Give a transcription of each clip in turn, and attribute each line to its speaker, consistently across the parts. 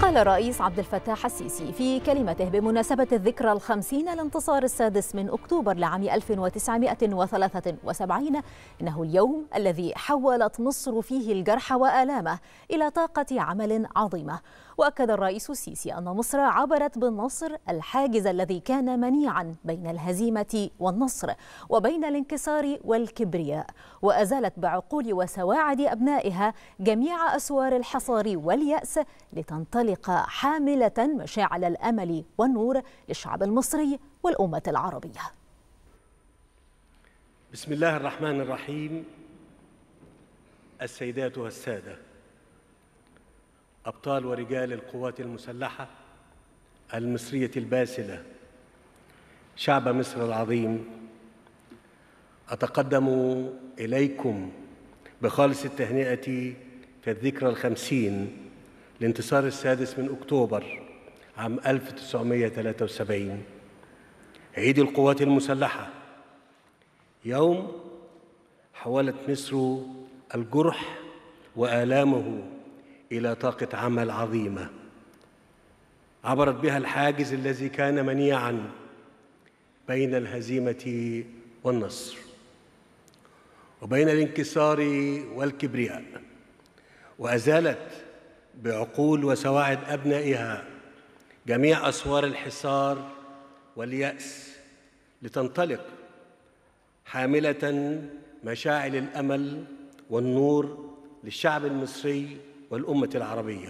Speaker 1: قال الرئيس عبد الفتاح السيسي في كلمته بمناسبة الذكرى الخمسين لانتصار السادس من أكتوبر لعام 1973 إنه اليوم الذي حولت مصر فيه الجرح وآلامه إلى طاقة عمل عظيمة. وأكد الرئيس السيسي أن مصر عبرت بالنصر الحاجز الذي كان منيعا بين الهزيمة والنصر وبين الانكسار والكبرياء، وأزالت بعقول وسواعد أبنائها جميع أسوار الحصار واليأس لتنطلق حاملة مشاعل الأمل والنور للشعب المصري والأمة العربية.
Speaker 2: بسم الله الرحمن الرحيم. السيدات والسادة، أبطال ورجال القوات المسلحة المصرية الباسلة، شعب مصر العظيم، أتقدم إليكم بخالص التهنئة في الذكرى الخمسين لانتصار السادس من أكتوبر عام 1973 عيد القوات المسلحة، يوم حولت مصر الجرح وآلامه إلى طاقة عمل عظيمة عبرت بها الحاجز الذي كان منيعاً بين الهزيمة والنصر وبين الانكسار والكبرياء، وأزالت بعقول وسواعد أبنائها جميع أسوار الحصار واليأس لتنطلق حاملة مشاعل الأمل والنور للشعب المصري والأمة العربية.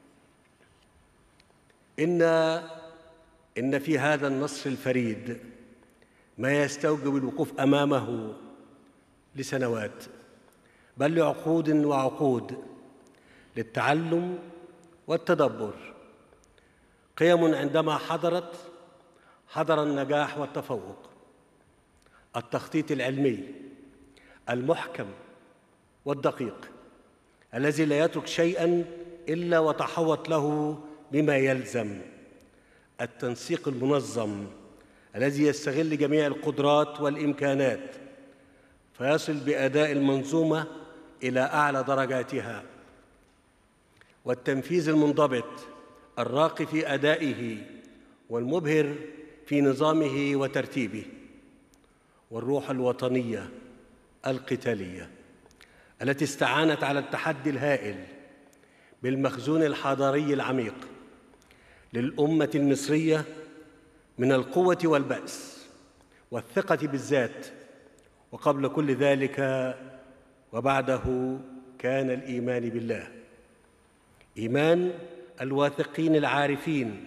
Speaker 2: إن في هذا النصر الفريد ما يستوجب الوقوف أمامه لسنوات بل لعقود وعقود للتعلم والتدبر، قيم عندما حضر النجاح والتفوق، التخطيط العلمي المحكم والدقيق الذي لا يترك شيئاً إلا وتحوط له بما يلزم، التنسيق المنظم الذي يستغل جميع القدرات والإمكانات فيصل بأداء المنظومة إلى أعلى درجاتها، والتنفيذ المنضبط الراقي في أدائه والمبهر في نظامه وترتيبه، والروح الوطنية القتالية التي استعانت على التحدي الهائل بالمخزون الحضاري العميق للأمة المصرية من القوة والبأس والثقة بالذات، وقبل كل ذلك وبعده كان الإيمان بالله، إيمان الواثقين العارفين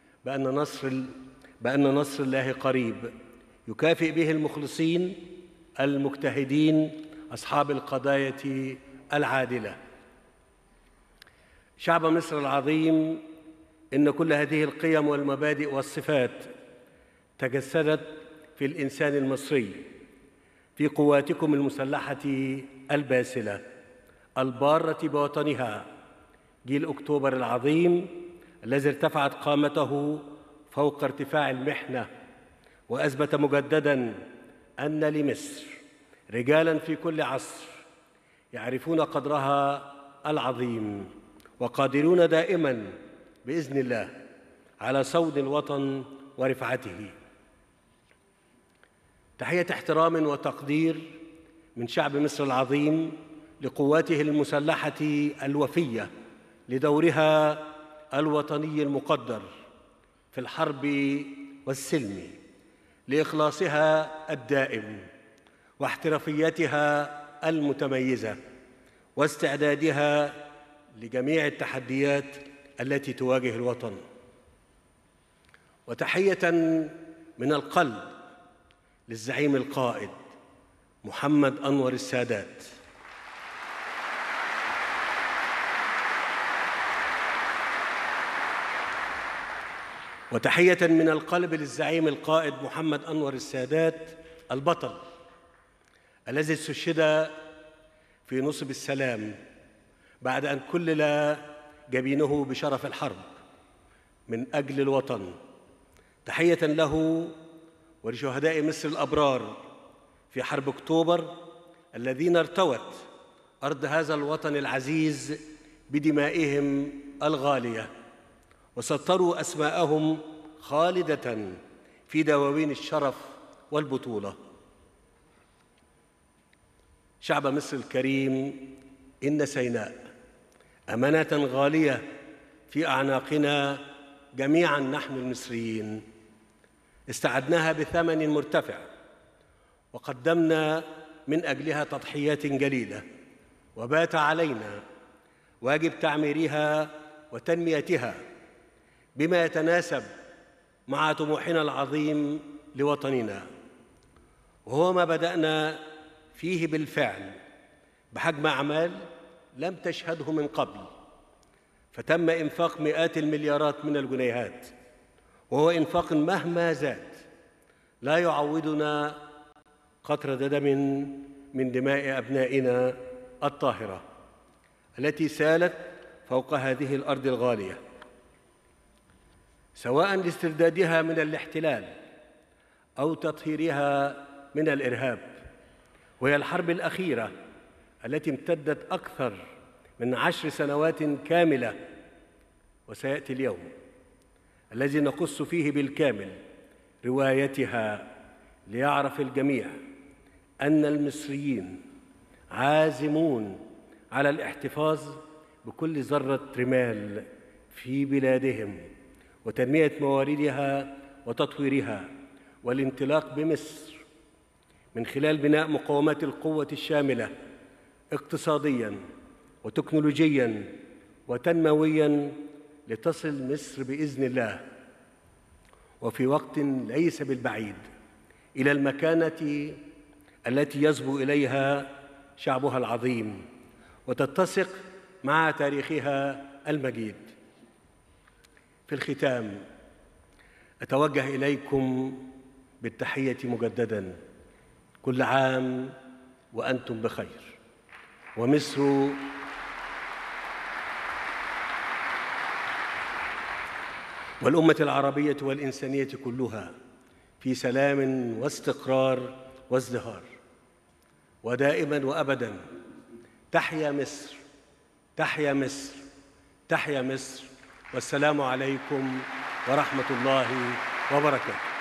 Speaker 2: بأن نصر الله قريب يكافئ به المخلصين المجتهدين أصحاب القضايا العادلة. شعب مصر العظيم، إن كل هذه القيم والمبادئ والصفات تجسدت في الإنسان المصري في قواتكم المسلحة الباسلة البارة بوطنها، جيل أكتوبر العظيم الذي ارتفعت قامته فوق ارتفاع المحنة وأثبت مجدداً أن لمصر رجالاً في كل عصر يعرفون قدرها العظيم وقادرون دائماً بإذن الله على صون الوطن ورفعته. تحية احترام وتقدير من شعب مصر العظيم لقواته المسلحة الوفية لدورها الوطني المقدر في الحرب والسلم، لإخلاصها الدائم واحترافيتها المتميزة واستعدادها لجميع التحديات التي تواجه الوطن. وتحية من القلب للزعيم القائد محمد أنور السادات، وتحية من القلب للزعيم القائد محمد أنور السادات البطل الذي استشهد في نصب السلام بعد أن كلل جبينه بشرف الحرب من أجل الوطن. تحية له ولشهداء مصر الأبرار في حرب أكتوبر الذين ارتوت أرض هذا الوطن العزيز بدمائهم الغالية وسطروا أسماءهم خالدة في دواوين الشرف والبطولة. شعب مصر الكريم، إن سيناء أمانة غالية في أعناقنا جميعاً نحن المصريين، استعدناها بثمن مرتفع وقدمنا من أجلها تضحيات جليلة، وبات علينا واجب تعميرها وتنميتها بما يتناسب مع طموحنا العظيم لوطننا، وهو ما بدأنا فيه بالفعل بحجم أعمال لم تشهده من قبل، فتم إنفاق مئات المليارات من الجنيهات، وهو إنفاق مهما زاد لا يعوضنا قطرة دم من دماء أبنائنا الطاهرة التي سالت فوق هذه الأرض الغالية، سواء لاستردادها من الاحتلال أو تطهيرها من الإرهاب، وهي الحرب الأخيرة التي امتدت أكثر من 10 سنوات كاملة. وسيأتي اليوم الذي نقص فيه بالكامل روايتها ليعرف الجميع أن المصريين عازمون على الاحتفاظ بكل ذرة رمال في بلادهم وتنمية مواردها وتطويرها، والانطلاق بمصر من خلال بناء مقومات القوة الشاملة اقتصادياً وتكنولوجياً وتنموياً لتصل مصر بإذن الله وفي وقت ليس بالبعيد إلى المكانة التي يصبو إليها شعبها العظيم وتتسق مع تاريخها المجيد. في الختام أتوجه إليكم بالتحية مجدداً، كل عام وأنتم بخير، ومصر والأمة العربية والإنسانية كلها في سلام واستقرار وازدهار. ودائماً وأبداً تحيا مصر، تحيا مصر، تحيا مصر، والسلام عليكم ورحمة الله وبركاته.